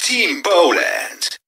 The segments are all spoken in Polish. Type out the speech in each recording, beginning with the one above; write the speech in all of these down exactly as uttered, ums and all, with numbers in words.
Team Poland.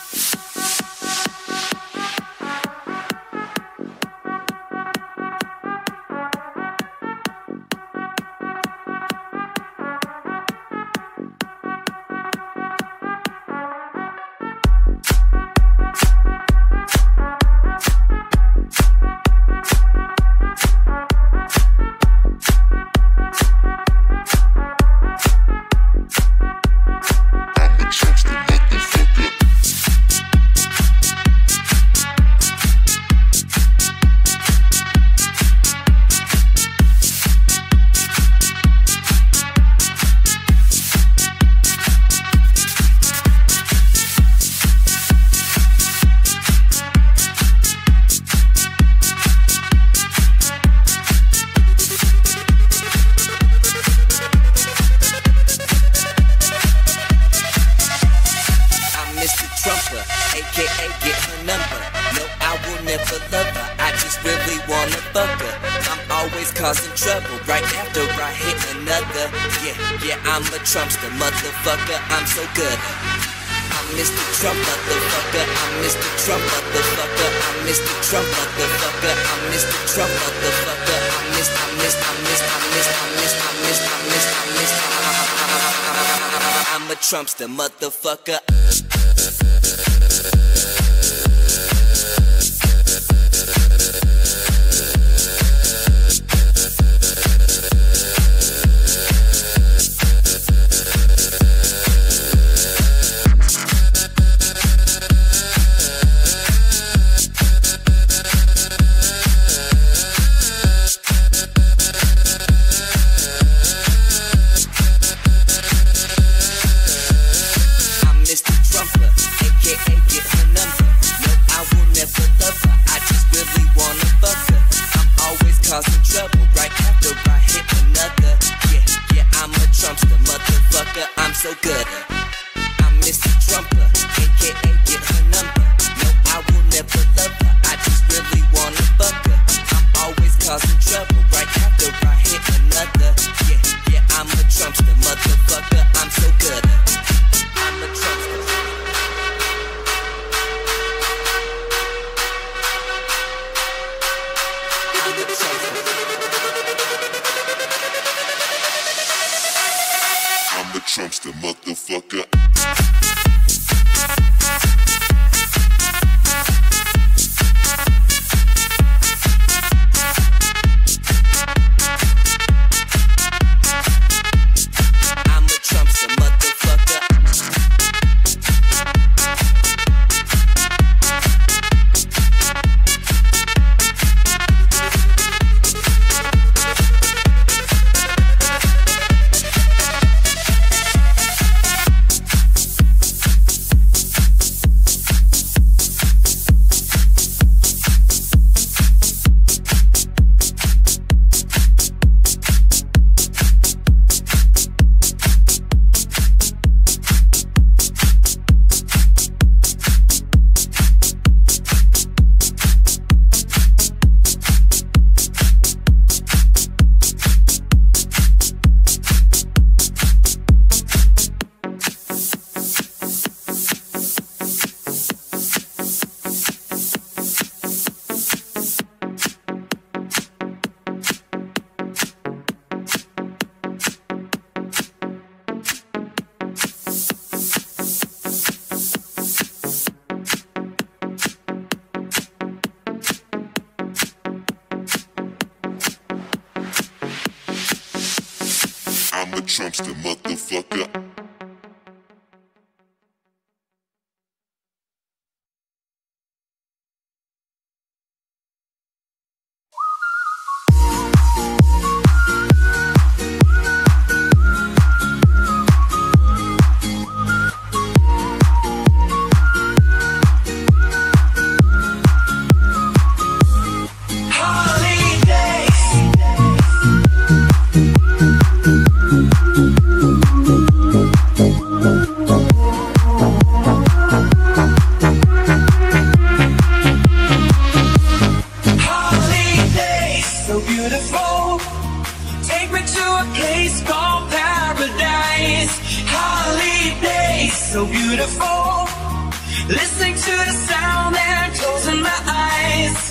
Trumpster, motherfucker, I'm so good. I'm Mister Trump, motherfucker, I'm Mister Trump, motherfucker, I'm Mister Trump, motherfucker, I'm Mister Trump, motherfucker, I'm Mister, I'm Mister, I'm Mister, I'm Mister, I'm Mister, I'm Mister, I'm Mister, I'm Mister, I'm a Trumpster, motherfucker. Trumpster, motherfucker. Trumpster, motherfucker. Holidays. beautiful. Listening to the sound and closing my eyes.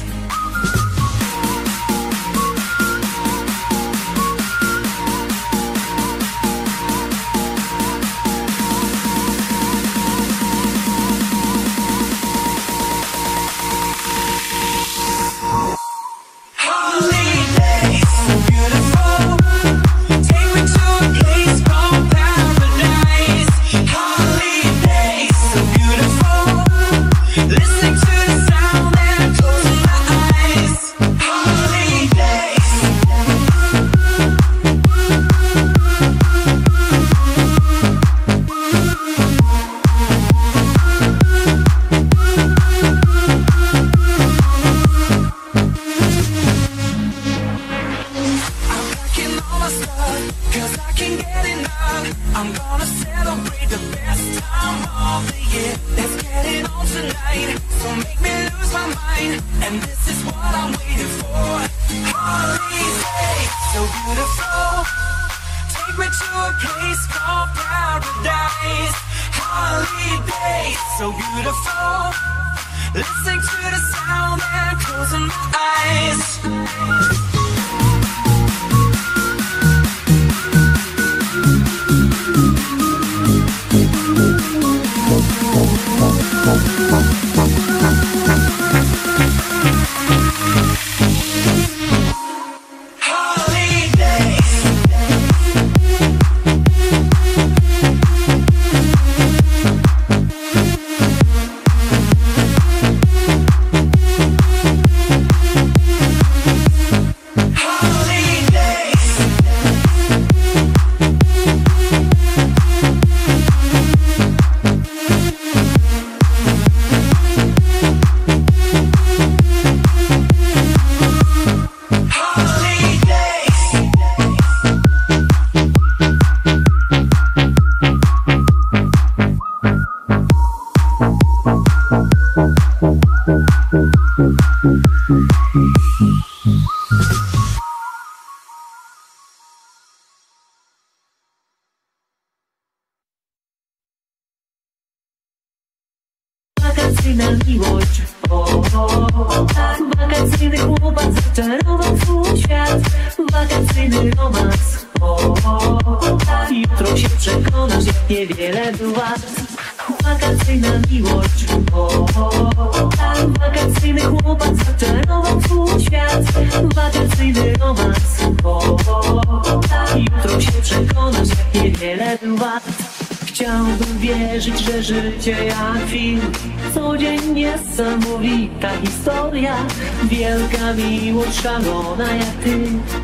Wakacyjna miłość, o, o, o, tak. Wakacyjny chłopak zaczarował twój świat. Wakacyjny romans, o, o, o, tak. Jutro się przekonasz, jak niewiele był wart. Wakacyjna miłość, o, o, o, tak. Wakacyjny chłopak zaczarował twój świat. Wakacyjny romans, o, o, o, tak. Jutro się przekonasz, jak niewiele był wart. Chciałbym wierzyć, że życie jak film, co dzień niesamowita historia. Wielka miłość szalona jak ty,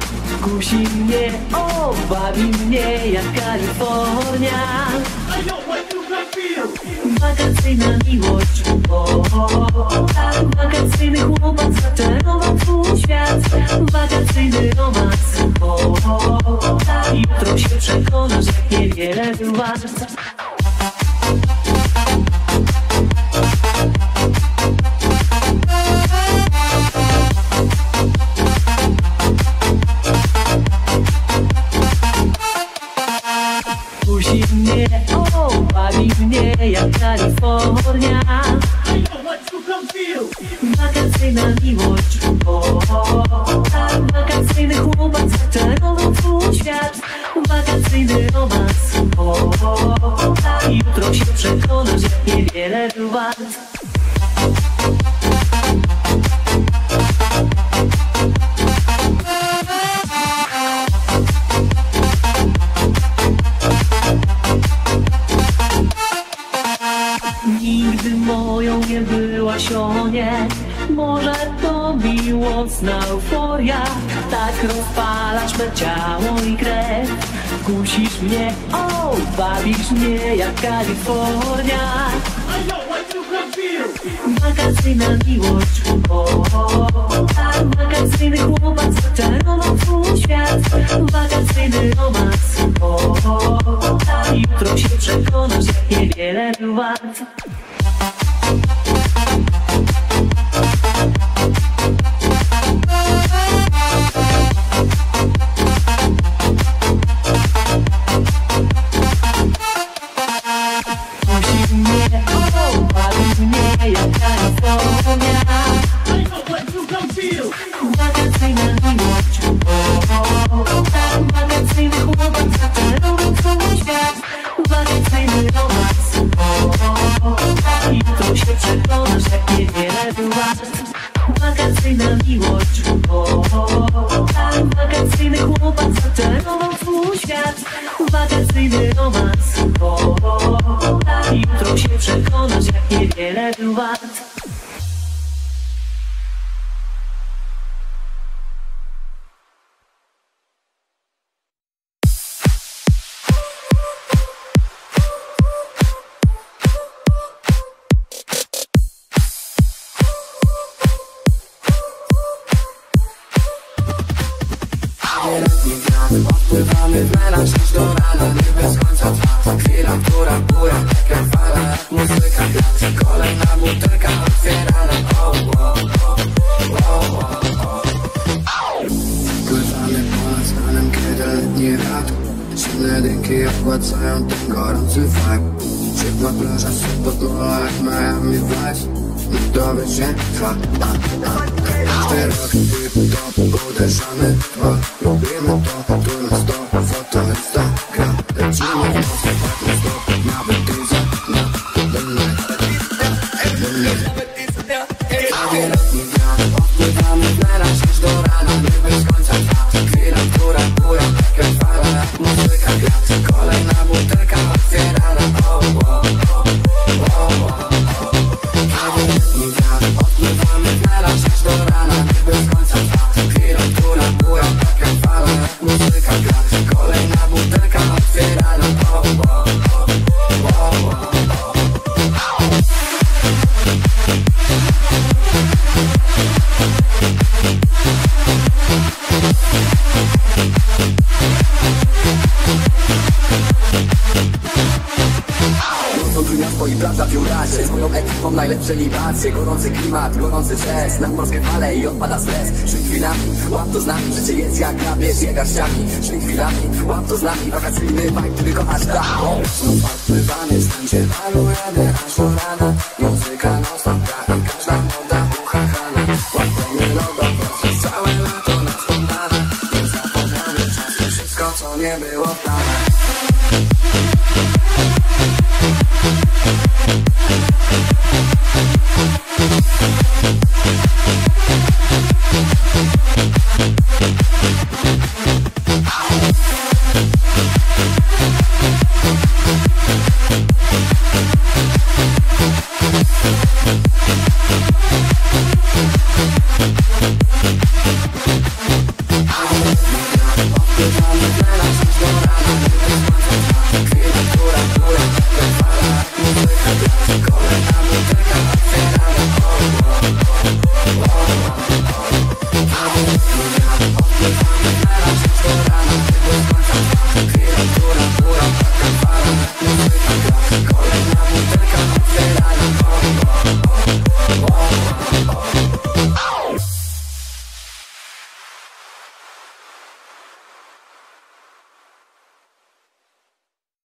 kusi mnie, o, bawi mnie jak Kalifornia. Wakacyjna miłość, o, o, o, tak. Wakacyjny chłopak zaczarował twój świat. Wakacyjny romans, o, o, o, tak. Jutro się przekonasz, jak niewiele był wart. Kusi mnie, o, bawi mnie jak Kalifornia. Wakacyjna miłość, o, o, o, tak. Wakacyjny chłopak zaczarował twój świat. Wakacyjny romans, o, o, o, tak. Jutro się przekonasz, jak niewiele był wart. Nigdy moją nie byłaś, o nie. Może to miłosna euforia. Tak rozpalasz me ciało i krew. Kusisz mnie, o, bawisz mnie jak Kalifornia. Wakacyjna miłość, o, o, o, tak. Wakacyjny chłopak zaczarował twój świat. Wakacyjny romans, o, o, o, tak. Jutro się przekonasz, jak niewiele był wart. Kusi wakacyjna miłość. O, o, o, tak, wakacyjny chłopak zaczarował twój świat. Wakacyjny romans. O, o, o, tak, jutro się przekonasz, jak niewiele był wart. Odpływamy w melanż aż do rana, nie bez końca trwa chwila, która buja, tak jak fala, jak muzyka gra. Kolejna butelka otwierana. O, o, o, o, o, o. Pływamy ponad stanem, kiedy letni wiatr. Silne dynki obchładzają ten gorący vibe. Szybna plaża, super mola jak Miami Vice. Niech to wiecie, trwa, a, a. Każdy rok tip-top, uderzamy w tło. Robimy to, tu na sto, foto, Instagram. Lecimy w nocy, tak na sto, nawet tyza, na the night, the night. Prawie letni wiatr, odpływamy w melanż aż do rana, nie bez końca trwa chwila, która buja, tak jak fala, jak muzyka gra. Kolejna butelka otwierana. O, o, o, o, o, o. Prawie letni wiatr, odpływamy w melanż aż do rana, nie bez końca trwa chwila, która buja, tak jak fala, jak muzyka gra. Kolejna butelka otwierana. O, o, o, o, o, o. Twoi plaża w Jurasie, z moją ekipą najlepsze libacje. Gorący klimat, gorący jazz, na morskie fale i odpada stres. Żyj chwilami, łap to z nami, życie jest jak gra, bierz je garściami. Żyj chwilami, łap to z nami, wakacyjny vibe, który kochasz tak. Znów odpływamy, stańcie, malujemy aż do rana. Muzyka non stop gra i każda moda uchachana. Łapemy logo, przez całe lato na spontana. Nie zapomniamy czasem wszystko, co nie było w planach. Kolejna